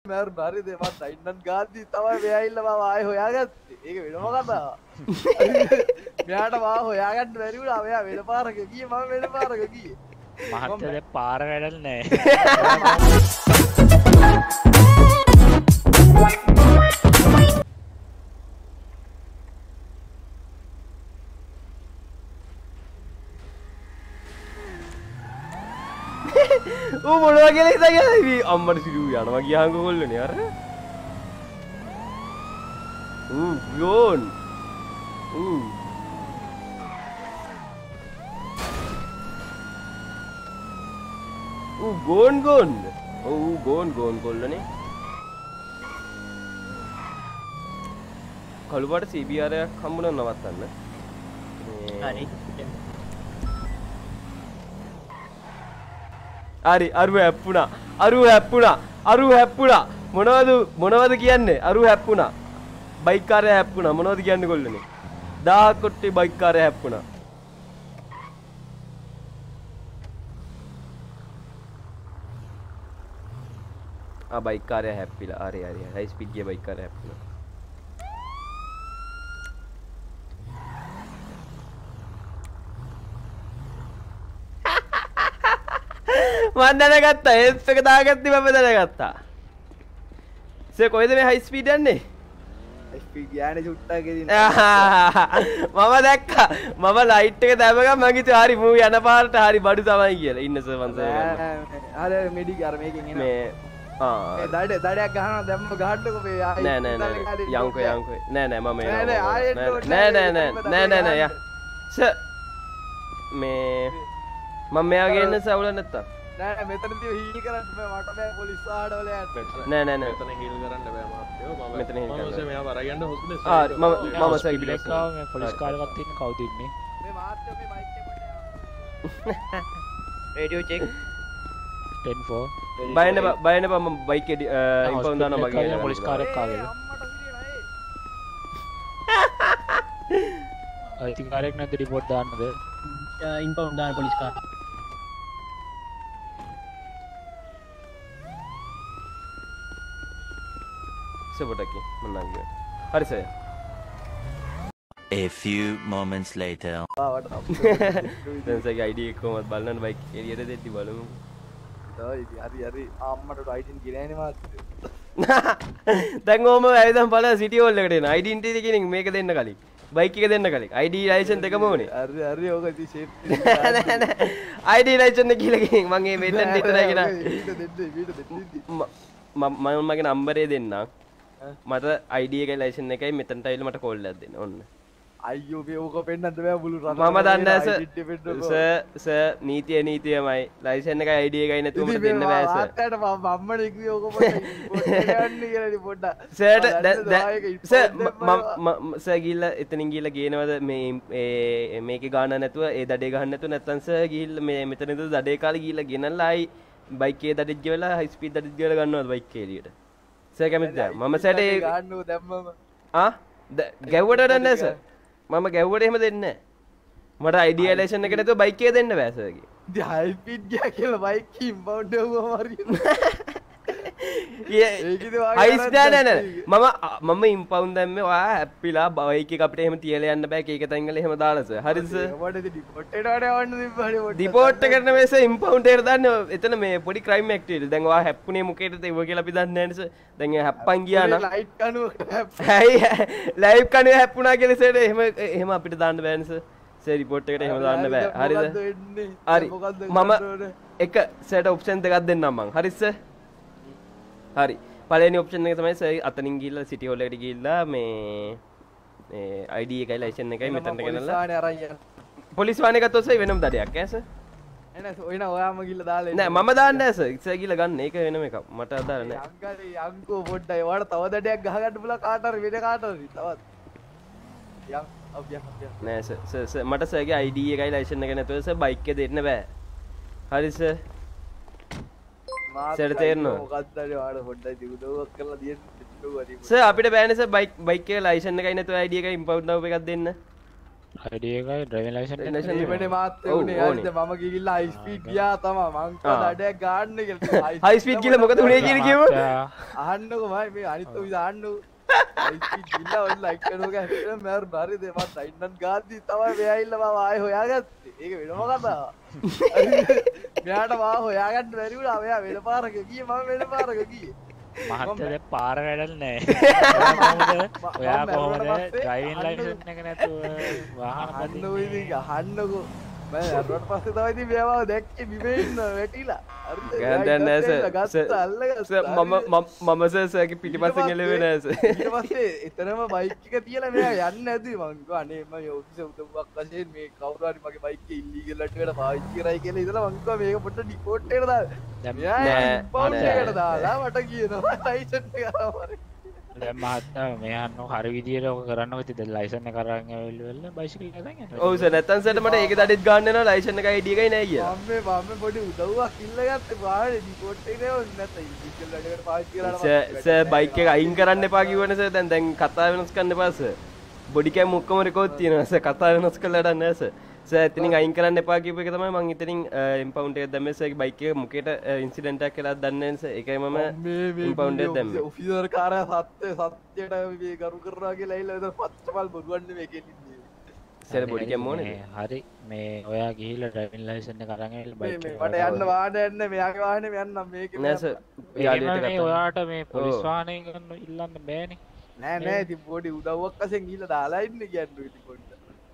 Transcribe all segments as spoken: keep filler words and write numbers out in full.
මෑරු හරිද මම ඩයින්නන් ගාද්දි තමයි මෙයා ඉල්ල මම ආයෙ හොයාගත්තේ. ඒක වෙනම කතාවක්. මෙයාට මාව හොයාගන්න බැරි වුණා. මෙයා වෙන පාරක ගියේ මම වෙන පාරක ගියේ. මහත්තයා දැන් පාර වැඩක් නැහැ. ඌ මොනවා කියලා හිතගෙන අම්මට සිරු යනවා ගියාංග කොල්ලනේ අර ඌ ගෝන් ඌ ඌ ගෝන් ගෝන් ඌ ගෝන් ගෝන් කොල්ලනේ කළුපාට සී බී ආර් එකක් හම්බුනම නවත්තන්න හරි හරි අරු හැප්පුණා අරු හැප්පුණා අරු හැප්පුණා මොනවද මොනවද කියන්නේ අරු හැප්පුණා බයික් කාර්යය හැප්පුණා මොනවද කියන්නේ කොල්ලනේ දහයක් කොට්ටේ බයික් කාර්යය හැප්පුණා ආ බයික් කාර්යය හැප්පිලා හරි හරි හයි ස්පීඩ් ගිය බයික් කාර්යය හැප්පුණා මම දැනගත්තා ඒස් එක දාගත්තේ මම දැනගත්තා සර් කොහෙද මේ හයි ස්පීඩ් යන්නේ හයි ස්පීඩ් යන්නේ චුට්ටක් ගෙදින්න මම දැක්කා මම ලයිට් එක දැම්ම ගමන් මං හිතුවා හරි මූ යන පාරට හරි බඩු තමයි කියලා ඉන්න සර් මං සර් හරි මෙඩික් අර මේකෙන් එනවා මේ ආ ඒ දඩ දඩයක් ගහනවා දැම්ම ගහන්නකො මේ ආයි නෑ නෑ නෑ යන්කෝ යන්කෝ නෑ නෑ මම නෑ නෑ ආයෙත් නෑ නෑ නෑ නෑ නෑ නෑ යා සර් මේ මම මෙයාගේ එන්න සවුල නැත්තම් නෑ මෙතනදී හීල් කරන්න බෑ මට බෑ පොලිස් ආඩ වල යන්න නෑ නෑ නෑ මෙතන හීල් කරන්න බෑ මාත්‍යෝ මම මෙතන හීල් කරන්න මම මෙයාව අරගෙන හොස්පිටල් ආ මම මම සයිබිලක් කාව මේ පොලිස් කාර්යයක් තියෙන කවුද ඉන්නේ මේ මාත්‍යෝ මේ මයික් එක රේඩියෝ චෙක් ten four බයන්න බයන්න බම බයික් එක ඉම්පවුන්ඩ් දානවා මගේ පොලිස් කාර්යයක් ආවේද අම්මට හිරියලා ඒ අයිතිකාරයෙක් නැද්ද රිපෝට් දාන්නද ඉන්පවුන්ඩ් දාන පොලිස් කාර් සපොටකි මන්නංගිය හරි sir A few moments later ආවට දැන් සගේ අයිඩි එක කොහමද බලන්න බයික් එළියට දෙද්දි බලමු හරි හරි අම්මට අයිඩෙන් ගිරෑනේ මාත්‍යෝ දැන් ඕම ඇවිදන් බලන්න සිටි හෝල් එකට එන අයිඩෙන්ටිටි කෙනෙක් මේක දෙන්න කලින් බයික් එක දෙන්න කලින් අයිඩි ලයිසන්ස් දෙකම ඕනේ හරි හරි ඕක ඉතින් ෂේප් නෑ නෑ අයිඩි ලයිසන්ස් එක කියලා කෙනෙක් මම මේ මෙතන විතරයි ගෙන ඊට දෙන්න ඊට දෙන්න මම මගේ නම්බරේ දෙන්නම් මට අයිඩි එකයි ලයිසන් එකයි මෙතනට ඇවිල්ලා මට කෝල් එකක් දෙන්න ඕන්න අයියෝ මේ ඕක පෙන්නන්න බෑ මුළු රටම මම දන්නේ නැහැ සර් සර් නීතිය නීතියමයි ලයිසන් එකයි අයිඩි එකයි නැතුව මට දෙන්න බෑ සර් ආත්තට මම මම්මනේ කිව්වේ ඕක පොඩ්ඩක් යන්න කියලා පොඩ්ඩක් සර්ට සර් මම සර් ගිහිල්ලා එතනින් ගිහිල්ලා ගේනවද මේ මේකේ ගාන නැතුව ඒ දඩේ ගහන්න නැතුව නැත්තම් සර් ගිහිල්ලා මේ මෙතන ඉඳලා දඩේ කාලේ ගිහිල්ලා ගෙනල්ලා ආයි බයික් එකේ දඩෙත් ගෙවලා හයි ස්පීඩ් දඩෙත් ගෙවලා ගන්නවද බයික් එකේ එළියට සර් කැමතිද මම සර්ට ඒ ගන්නව දැම්මම ආ ගැව්වට දන්නේ සර් මම ගැව්වට එහෙම දෙන්නේ නැහැ මට අයිඩියා ලයිසන් එක නැතුව බයික් එක දෙන්න බෑ සර්ගේ ඉතින් හයි ස්පීඩ් ගියා කියලා බයික් ඉම්බවුන්ඩ් එවුවම හරියට හයිස් නෑ නෑ නෑ මම මම ඉම්පවුන්ඩ් දැම්මේ ඔයා හැප්පිලා බයික් එක අපිට එහෙම තියලා යන්න බෑ කීක තැන්වල එහෙම දාලා සර් හරිද සර් මට ඉතින් ඩිපෝට් එකට යවන්න තිබ්බනේ පොඩ්ඩක් ඩිපෝට් එකට නෙමෙයි සර් ඉම්පවුන්ඩ් එකට දාන්නේ එතන මේ පොඩි ක්‍රයිම් ඇක්ටිවිටි දැන් ඔයා හැප්පුණේ මොකේද ඒව කියලා අපි දන්නේ නැහැ සර් දැන් ඒ හැප්පන් ගියා නම් ලයිට් කනුව ඇයි ලයිව් කනුවේ හැප්පුණා කියලා සර් එහෙම එහෙම අපිට දාන්න බෑනේ සර් සර් රිපෝට් එකට එහෙම දාන්න බෑ හරිද හරි මම එක සර්ට ඔප්ෂන් දෙකක් දෙන්නම් මං හරිද සර් හරි පළවෙනි ඔප්ෂන් එක තමයි සර් අතනින් ගිහිල්ලා සිටි හෝල් එකට ගිහිල්ලා මේ මේ අයිඩි එකයි ලයිසන් එකයි මෙතනට ගෙනල්ලා පොලිස් වාහනේ ගත්තොත් සර් වෙනම දඩයක් ඈ සර් එනේ ඔයන ඔයාම ගිහලා දාලා නෑ මම දාන්නේ නෑ සර් ඉස්සර ගිහලා ගන්න ඒක වෙනම එකක් මට අදාළ නෑ අංකල් අංකෝ පොඩ්ඩයි ඔයාලට තව දඩයක් ගහ ගන්න පුළුවන් කාට හරි වෙන කාට හරි තවත් යම් අබ්බිය අබ්බිය නෑ සර් සර් සර් මට සර්ගේ අයිඩි එකයි ලයිසන් එක නැතුව සර් බයික් එක දෙන්න බෑ හරි සර් සර් තේරෙනවද මොකක්ද ඔයාලට පොඩ්ඩයි දිනුවක් කරලා දෙන්න සර් අපිට බෑනේ සර් බයික් බයික් එකේ ලයිසන් එකයි නැතුව අයිඩි එකයි ඉම්පවුන්ඩ් දාපු එකක් දෙන්න I D එකයි driving license එකයි. License ඒමනේ මාත් ඔව්, උනේ ඕනේ. අයිද මම ගිහිල්ලා high speed ගියා තමයි මං කෝ ආ. දඩයක් ගන්න කියලා high speed කියලා මොකද උනේ කියලා කිව්ව අහන්නකෝ මයි මේ අනිත් ඔය දාන්නු high speed ගිහිල්ලා ඔන්න ලයික් කරනවා හැටි මම හරි දෙ මම සයින්නත් ගාද්දි තමයි මෙයා ඇවිල්ලා මම ආයෙ හොයාගත්තේ ඒක වෙනම කතාවක් මෙයාට මාව හොයාගන්න බැරි වුණා මෙයා වෙන පාරක ගියේ මම වෙන පාරක ගියේ මහත්තයා දැන් පාර වැඩක් නැහැ. ඔයා කොහොමද driving license එක නැතුව වාහන අහන්න ඔය ඉතින් අහන්නකෝ මම අරවට පස්සේ තමයි ඉතින් මෙයාව දැක්කේ බිමේ ඉන්න වැටිලා හරිද ගෑන් නෑ සර් ගත්ත අල්ලගත්තා මම මම සර් සර්ගේ පිටිපස්සෙන් එළවෙන්නේ නෑ සර් ඊට පස්සේ එතනම බයික් එක තියලා මෙයා යන්නේ නැති මං කිව්වා අනේ මම ඔෆිස් උදව්වක් වශයෙන් මේ කවුරු හරි මගේ බයික් එක ඉල්ලීගල් වලට පාවිච්චි කරයි කියලා ඉතලා මං කිව්වා මේක පොඩ්ඩක් ඩිපෝට් එකට දාන්න මෙයා ඉම්පවුන්ඩ් එකට දාලා මට කියනවා ලයිසන්ස් එක අරවර දැන් මහත්තයා මෙයන්ව හරි විදියට ඔක කරන්න ඉතින් දැන් ලයිසන් එක අරන් ඇවිල්ලා බයිසිකල් එක දැන් යනවා. ඔව් සර් නැත්තම් සර්ට මට ඒකේ දඩෙත් ගන්න වෙනවා ලයිසන් එකයි I D එකයි නෑ කියලා මම මේ මම පොඩි උදව්වක් ඉල්ලගත්තේ වාහනේ ඩිපෝට් එකේ නේ නැත්නම් ඉල්ලීගල් වලට පාවිච්චි කරලා සර් සර් බයික් එක අයින් කරන්න එපා කිව්වනේ සර් දැන් දැන් කතාව වෙනස් කරන්න එපා සර් බොඩි කැම් ඔක්කොම රෙකෝඩ් තියෙනවා සර් කතාව වෙනස් කරලා වැඩක් නෑ සර් සර් එතනින් අයින් කරන්න එපා කියපු එක තමයි මම ඉතින් ඉම්පවුන්ඩ් එක දැම්මේ සර්ගේ බයික් එක මුකේට ඉන්සිඩන්ට් එකක් කියලා දන්නේ නැහැ සර් ඒකයි මම ඉම්පවුන්ඩ් එක දැම්මේ ඔෆිසර් කාර්යය සත්‍ය සත්‍යයට මේ කරු කරනවා කියලා ඇවිල්ලා එතන පච්චපල් බොරුවන් නෙමෙයි කියන්නේ සර් බොඩි කැම් ඕනේ හරි මේ ඔයා ගිහිල්ලා driving license එක අරන් ඇවිල්ලා බයික් එක මට යන්න වාහනේ යන්න මෙයාගේ වාහනේ යන්නම් මේකේ නෑ සර් යාළුවෙක්ට මේ කතා ඔයාට මේ පොලිස් වාහනේ ගන්න ඉල්ලන්න බෑනේ නෑ නෑ ඉතින් පොඩි උදව්වක් වශයෙන් ගිහිල්ලා දාලා ඉන්නේ කියන්නේ ඉතින් පොඩ්ඩක්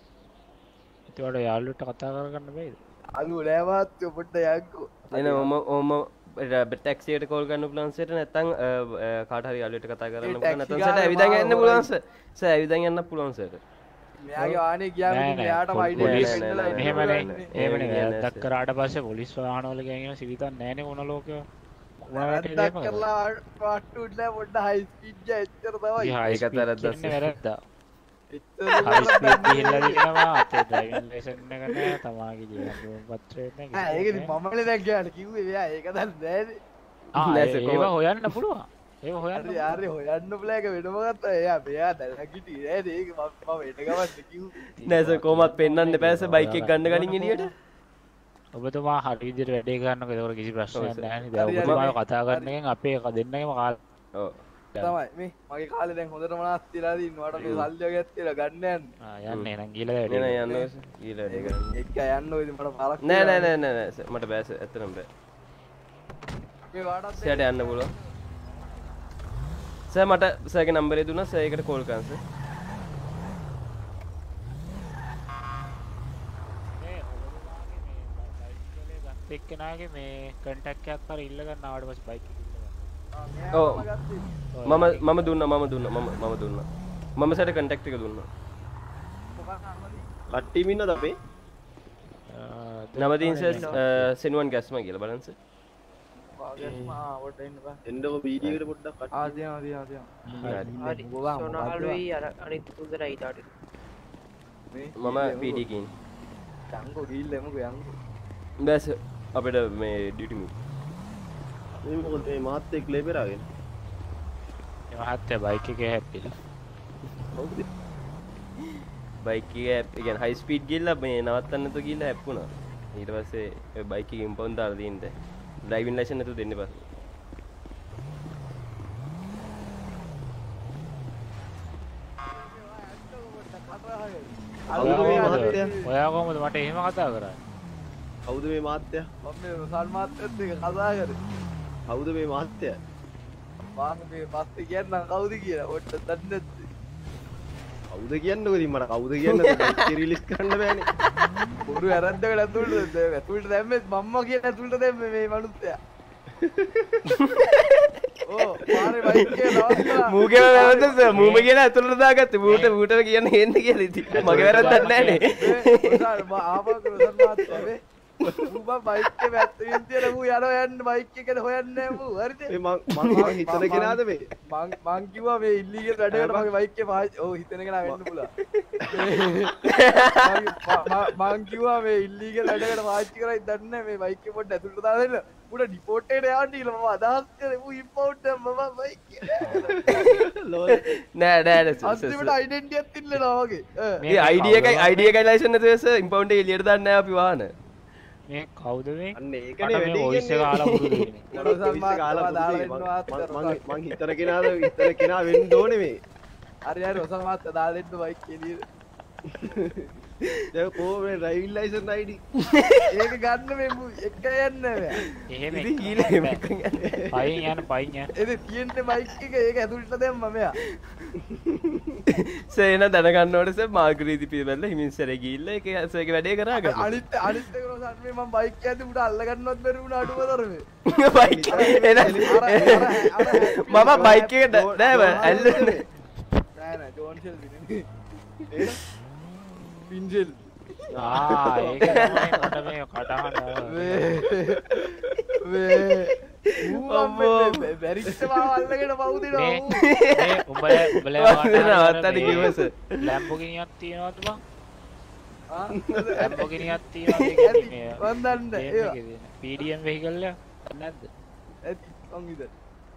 ඒකට යාළුවට කතා කරගන්න බෑද? අලු නෑ මාත්‍යෝ පොඩ්ඩක් යන්කෝ එන ඔම ඔම ටැක්සි එකට කෝල් කරන්න පුළුවන් සර් නැත්නම් කාට හරි යාළුවෙක්ට කතා කරන්න පුළුවන් නැත්නම් සර් ඇවිදන් යන්න පුළුවන් සර් සර් ඇවිදන් යන්න පුළුවන් සර් මෙයාගේ වාහනේ ගියාම ඉතින් මෙයාටම අයිඩි පොලිස් එක ඉන්නලා එහෙමනේ එහෙමනේ වැරද්දක් කරාට පස්සේ පොලිස් වාහනවල ගෑගෙන සිවිතක් නැහැනේ මොන ලෝකේ වැරද්දක් කරලා පාට්ටු උඩලා පොඩ්ඩක් හයි ස්පීඩ් ගියා එච්චර තමයි ඒක වැරද්දක් සර් වැරද්දා එච්චර හයි ස්පීඩ් ගිහිල්ලා දිනනවා අපේ ඩ්‍රයිවිං ලයිසන් එක නැහැ තමාගේ ජීවන පත්‍රය ආ නැහැ ඒක ඉතින් මමනේ දැන් ගියාට කිව්වේ මෙයා ඒක දැන් නෑනේ ආ නෑ සර්, ඒක කොහොමද? හොයන්න පුළුවන් ඒක හොයන්න හරි හරි හොයන්න බලා එක වෙනම ගත්තා එයා මෙයා දැන් නැගිටි නෑනේ ඒක මම මම එට ගමන් කිව්වේ නෑ සර් කොහොමත් පෙන්වන්න එපා සර් බයික් එක ගන්න ගනින් එළියට ඔබතුමා හරි විදිහට වැඩේ කරනකොට ඒකට කිසි ප්‍රශ්නයක් සර්. නැහැ නේද? දැන් හරි, ඔබතුමාව හරි. කතා කරන එකෙන් අපේ එක දෙන්නගේම කාල ඔව් තමයි මේ මගේ කාලේ දැන් හොඳටම නාස්ති වෙලා දින්නවා මට මේ සල්ලි වගේත් තියලා ගන්න යන්න ආ යන්න එහෙනම් ගිහලා වැඩේ නෑ නෑ කරන්න. යන්න සර් ඊළඟ වැඩේ කරන්න එක්ක යන්න ඔය ඉතින් මට පාරක් නෑ නෑ නෑ නෑ නෑ සර් මට බෑ සර් ඇත්තටම බෑ මේ වාටත් සර්ට යන්න පුළුවන් සර් මට සර්ගේ නම්බරේ දුන්නා සර් ඒකට කෝල් කරන්න සර් මේ ඔබතුමාගේ මේ බයිසිකලේ ගත්ත එක්කෙනාගේ මේ කන්ටැක්ට් එකක් හරි ඉල්ල ගන්න ආවට පස්සේ බයික් එක ඉල්ල ගන්න. ඔව් මම මම දුන්නා මම දුන්නා මම මම දුන්නා මම සර්ට කන්ටැක්ට් එක දුන්නා කට්ටියම ඉන්නද අපේ? නම දින් සර් සෙනුවන් ගැස්ම කියලා බලන්න සර් එන්නකො වීඩියෝ එකට පොඩ්ඩක් කට්ටිය. ආදියා ආදියා ආදියා හරි සොනහලුයි අර අනිත් උදරයි ඊට මම පීඩී කින් යංගෝ ගිහිල්ලා එමුකෝ යංගෝ බෑස් අපිට මේ ඩියුටි මි මේ මොකද මේ මාත් එක්ක ලැබෙරාගෙන. මේ මහත්තයා බයික් එකේ හැප්පිලා. කවුද? බයික් එක ඒ කියන්නේ හයි ස්පීඩ් ගිහිල්ලා මේ නවත්තන්න නැතුව ගිහිල්ලා හැප්පුණා ඊට පස්සේ ඒ බයික් එකේ ඉම්පවුන්ඩ් දාලා තියෙන්න ඩ්‍රයිවිං ලයිසන්ස් නැතුව දෙන්න පස්සේ කවුද මේ මාත්‍යා? ඔයා කොහොමද මට එහෙම කතා කරන්නේ? කවුද මේ මාත්‍යා? මම මේ රොසල් මාත්‍යත් එක්ක කතා කරේ කවුද මේ මාත්‍යා? මම මේ පස්සේ කියන්නම් කවුද කියලා ඔට්ට දන්නේ නැද්ද කවුද කියන්නකො ඉතින් මට කවුද කියන්නද බයික් රිලීස් කරන්න බෑනේ. බොරු ඇරද්දකට ඇතුළට ඇතුළට දැම්මෙත් මම්ම කියලා ඇතුළට දැම්මේ මේ මනුස්සයා ඕ පාරේ බයික් එක නවත්තලා මූගේ වැරද්ද සර් මූම කියලා ඇතුළට දාගත්තේ මූට මූට කියන්න එන්න කියලා ඉතින් මගේ වැරද්දක් නෑනේ රොසල් මම ආපහු රොසල් මාත්‍යා වේ උඹ බයික් එක වැත්තෙන් තියලා මූ යනවා යන්න බයික් එකට හොයන්නේ නෑ මූ හරිද මේ මං මං හිතන කෙනාද මේ? මං මං කිව්වා මේ ඉල්ලීගල් වැඩකට මගේ බයික් එක පාවිච්චි ඔව් හිතන කෙනා වෙන්න පුළුවන් මං කිව්වා මේ ඉල්ලීගල් වැඩකට පාවිච්චි කරයි දන්නේ නැහැ මේ බයික් එක පොඩ්ඩ ඇතුළට දාලා දෙන්න උඩ ඩිපෝට් එකට යන්න කියලා මම අදහස් කරේ ඌ ඉම්පෝට් මම බයික් නෑ නෑ අන්තිමට ඩෙන්ටියක් තිල්ලනවා වගේ ඒ අයිඩිය එකයි අයිඩිය එකයි ලයිසන් නැතුව සර් ඉම්පවුන්ඩ් එක එළියට දාන්න නෑ අපි වාහන මේ කවුද මේ අන්න ඒකනේ වැඩි වොයිස් එක ආලා පුරුදු වෙන්නේ මං හිතන කෙනාද හිතන කෙනා වෙන්න ඕනේ මේ හරි හරි ඔසම මාත් දාලා දෙන්න බයික් එළියට දැන් කොහොම මේ ඩ්‍රයිවිං ලයිසන් අයිඩි ඒක ගන්න මේ එක යන්න බෑ එහෙම ඉතින් ඊළඟ මේක පයින් යන පයින් යන එද තියෙන්නේ බයික් එක ඒක ඇතුළට දැම්ම මෙයා සේන දැනගන්න ඕනේ සර් මාග්‍රීති පිරවල හිමින්සරේ ගිහිල්ලා ඒක සර්ගේ වැඩේ කරාගන්න අනිත් අනිත් එක රෝසන් මේ මම බයික් එකේ උඩ අල්ල ගන්නවත් බැරි වුණා අඩුව තරමේ බයික් එන මම බයික් එක නෑ ඇල්ලුනේ නෑ නෑ ජෝන්සල් දිනේ පින්ජල් ආ ඒක තමයි මට මේ කටහඬ වේ වේ ඌ බැරිච්ච මාව අල්ලගෙන පව් දෙනවා ඌ මේ උඹලා උඹලා නවත්තන්න කිව්වස ලැම්බෝගිනියක් තියනවද බං ආ ලැම්බෝගිනියක් තියනවද කියන්නේ මන් දන්නේ ඒවා පීඩීඑම් වෙහිකල් එක නැද්ද ඇති මං විතර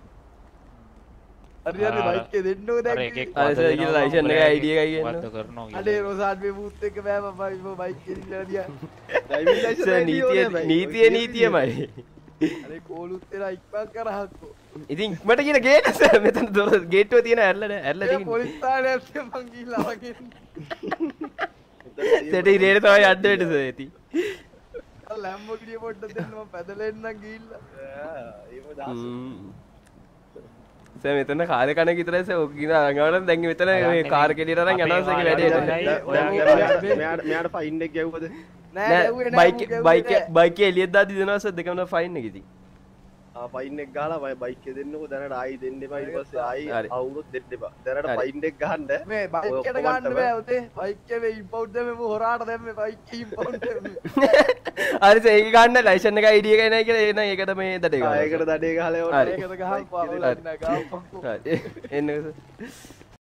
හරි හරි බයික් එක දෙන්නකෝ දැන් අර සර් ගිහලා ලයිසන් එක අයිඩි එකයි කියනවා අඩේ රෝසන් මේ බූත් එක බෑ මම බයික් එකේ ඉඳලා දියා ඩ්‍රයිවිං ලයිසන් සර් නීතිය නීතිය නීතියමයි අනේ කෝලුත් එලා ඉක්මන් කරහක්කෝ ඉතින් ඉක්මනට කියන ගේට් සර් මෙතන දොර ගේට්ටුව තියෙන ඇරලා නෑ ඇරලා ඒ තියෙන්නේ පොලිස් ස්ථානයේ ඇස්සේ මං ගිහලා වගේ සෙට ඉරේට තමයි යන්න වෙන්නේ සර් ඉතින් ලැම්බෝගිනිය පොඩ්ඩක් දෙන්න මම පැදලා එන්නම් ගිහිල්ලා ඒව දාස සර් මෙතන කාර් කණක විතරයි සර් ඔක කියන අරගාන දැන් මෙතන මේ කාර් කෙලියට අරන් යනවා සර් වැඩේ මෙයාට මෙයාට ෆයින් එක ගැව්වද නෑ නෑ බයික් බයික් බයික් එළියට දාලා දෙනවා සර් දෙකම ෆයින් එක ඉතින් ආ ෆයින් එක ගහලා මම බයික් එක දෙන්නකෝ දැනට ආයි දෙන්න එපා ඊට පස්සේ ආයි හරි. අවුරුත් දෙන්න එපා දැනට ෆයින් එක ගහන්න මේ බයික් එකට ගන්න බෑ උතේ බයික් එකේ ඉම්පවුන්ඩ් දැම්මේ මු හොරාට දැම්මේ බයික් එකේ ඉම්පවුන්ඩ් දැම්මේ හරි සර් ඒක ගන්න ලයිසන් එක අයිඩි එකයි නෑ කියලා එන ඒකට මේ දඩේ ආ ගන්න ඒකට දඩේ ගහලා හරි. ඕනේ ඒකද ගහපුවා ඔයාලා නෑ ගහපුවා හරි එන්නකෝ සර්